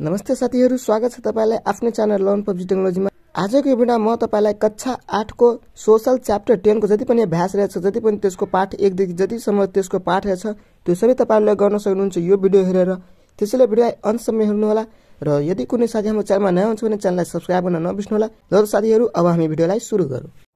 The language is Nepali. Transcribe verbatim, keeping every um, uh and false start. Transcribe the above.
नमस्ते साथीहरु, स्वागत छ तपाईलाई आफ्नो च्यानल लर्न पब्जी टेक्नोलोजीमा। आजको यो भिडियोमा म तपाईलाई कक्षा आठ को सोशल च्याप्टर दस को जति पनि अभ्यास रहेछ, जति पनि त्यसको पाठ एक देखि जतिसम्म त्यसको पाठ रहेछ, त्यो सबै तपाईले गर्न सक्नुहुन्छ यो भिडियो हेरेर। त्यसैले भिडियोलाई अन्तसम्म हेर्नु होला र यदि कुनै साथी हाम्रो च्यानलमा नयाँ हुनुहुन्छ भने च्यानललाई सब्स्क्राइब गर्न नबिर्सनु होला। ल साथीहरु, अब हामी भिडियोलाई सुरु गरौँ।